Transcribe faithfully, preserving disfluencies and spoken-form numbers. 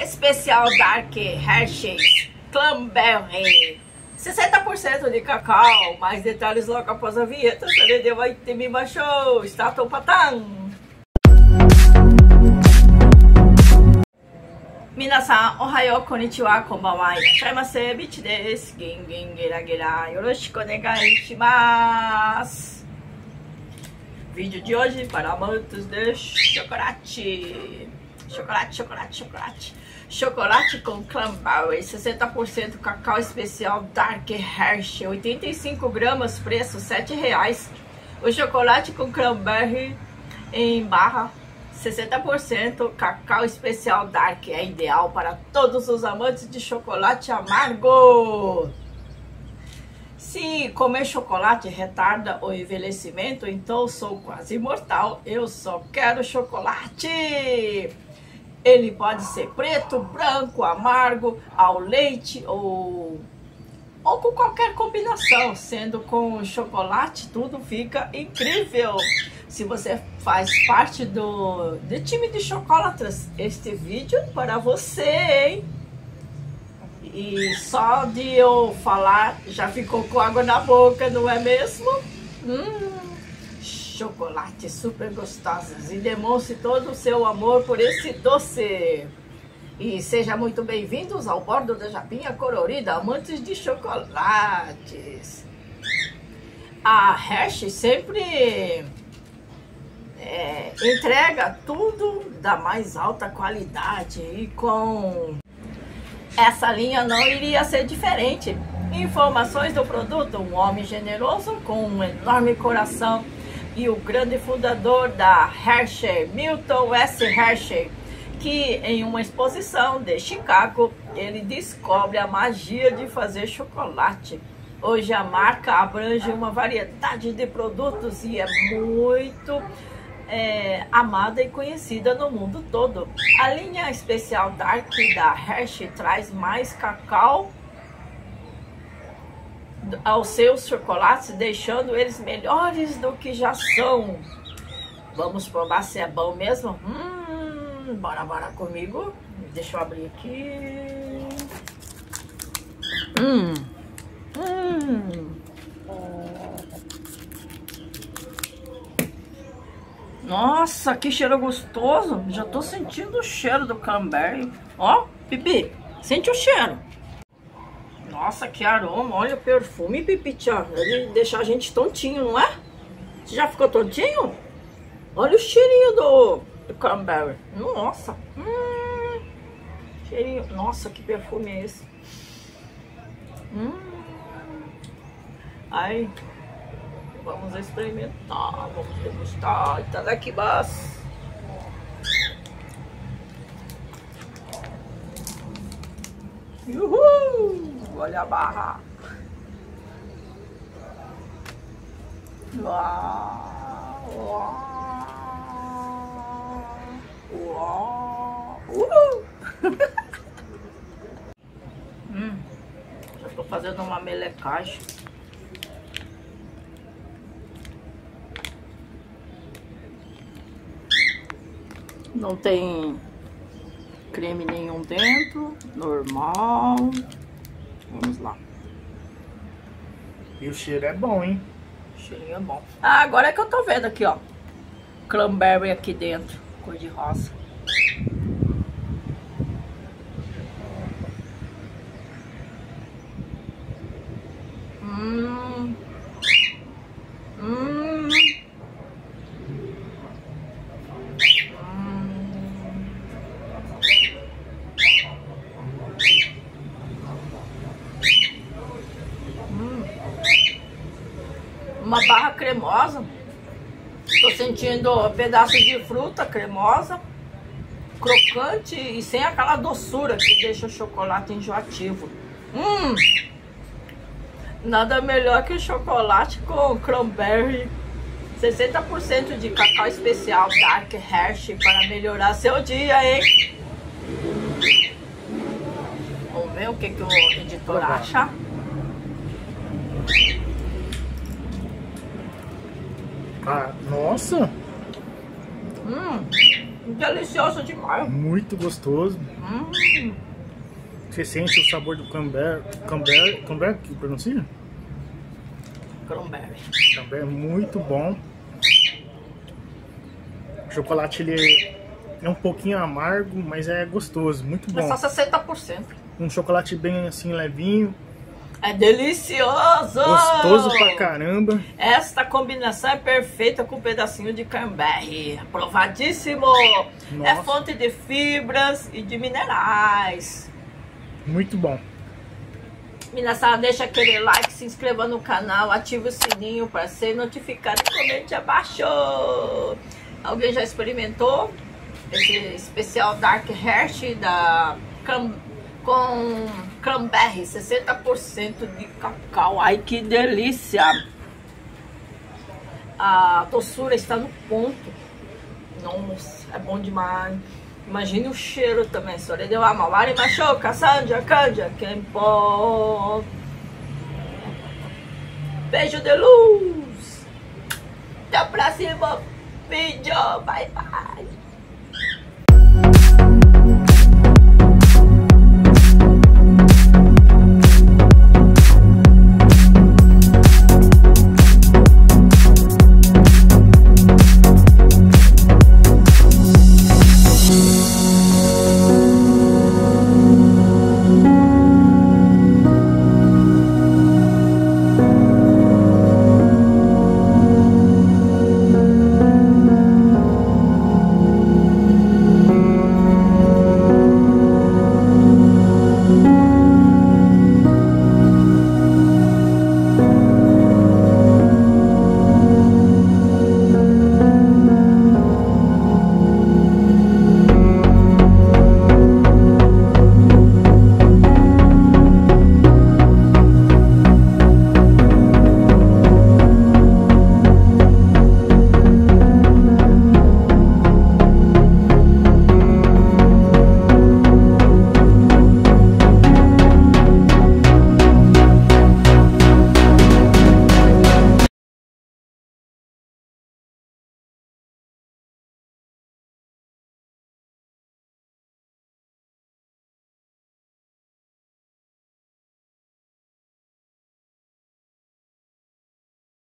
especial Dark Hershey's Cranberry. sessenta por cento de cacau. Mais detalhes logo após a vinheta. Sarede vai ter me baixou. Está topatã. Minasan, ohayou, konnichiwa, konbanwa, irashaimase, Bichi desu. Gin gin gera gera, yoroshiku onegai shimasu. Vídeo de hoje para amantes de chocolate. Chocolate, chocolate, chocolate. Chocolate com cranberry, sessenta por cento cacau especial Dark Hershey, oitenta e cinco gramas, preço sete reais. O chocolate com cranberry em barra, sessenta por cento cacau especial Dark, é ideal para todos os amantes de chocolate amargo. Se comer chocolate retarda o envelhecimento, então sou quase imortal. Eu só quero chocolate. Ele pode ser preto, branco, amargo, ao leite ou, ou com qualquer combinação. Sendo com chocolate, tudo fica incrível. Se você faz parte do, do time de chocolatras, este vídeo é para você, hein? E só de eu falar já ficou com água na boca, não é mesmo? Hum, chocolate super gostosos. E demonstre todo o seu amor por esse doce. E sejam muito bem-vindos ao bordo da Japinha Colorida, amantes de chocolates. A Hershey sempre é, entrega tudo da mais alta qualidade e com essa linha não iria ser diferente. Informações do produto: um homem generoso com um enorme coração e o grande fundador da Hershey, Milton S. Hershey, que em uma exposição de Chicago, ele descobre a magia de fazer chocolate. Hoje a marca abrange uma variedade de produtos e é muito É, amada e conhecida no mundo todo. A linha especial Dark da Hershey traz mais cacau aos seus chocolates, deixando eles melhores do que já são. Vamos provar se é bom mesmo? Hum, bora, bora comigo. Deixa eu abrir aqui. Hum, hum. Nossa, que cheiro gostoso. Já tô sentindo o cheiro do cranberry. Ó, Pipi, sente o cheiro. Nossa, que aroma. Olha o perfume, Pipi, tia. Ele deixa a gente tontinho, não é? Você já ficou tontinho? Olha o cheirinho do, do cranberry. Nossa. Hum, cheirinho. Nossa, que perfume é esse? Hum. Ai. Vamos experimentar, vamos degustar. Itadakimasu. Uhul! Olha a barra. Uau! Uau! Uau! Uhul! hum, já tô fazendo uma melecagem. Não tem creme nenhum dentro, normal. Vamos lá. E o cheiro é bom, hein? O cheirinho é bom. Ah, agora é que eu tô vendo aqui, ó. Cranberry aqui dentro, cor de rosa. Hum. Hum. Uma barra cremosa. Tô sentindo pedaço de fruta cremosa, crocante e sem aquela doçura que deixa o chocolate enjoativo. Hum! Nada melhor que chocolate com cranberry. sessenta por cento de cacau especial Dark Hershey para melhorar seu dia, hein? Vamos ver o que, que o editor acha. Ah, nossa! Hum, Delicioso demais. Muito gostoso. Hum. Você sente o sabor do cranberry, cranberry, cranberry que pronuncia? Cranberry. Cranberry, muito bom. O chocolate ele é um pouquinho amargo, mas é gostoso, muito bom. É só sessenta por cento. Um chocolate bem assim levinho. É delicioso! Gostoso pra caramba. Esta combinação é perfeita com um pedacinho de cranberry. Aprovadíssimo! Nossa. É fonte de fibras e de minerais. Muito bom. Minasan, deixa aquele like, se inscreva no canal, ative o sininho para ser notificado e comente abaixo. Alguém já experimentou esse especial Dark Hershey da Cran com cranberry, sessenta por cento de cacau? Ai, que delícia! A doçura está no ponto. Nossa, é bom demais. Imagine o cheiro também. Sore de wa mawari mashou ka sanja kanja kenpo. Beijo de luz. Até o próximo vídeo. Bye, bye.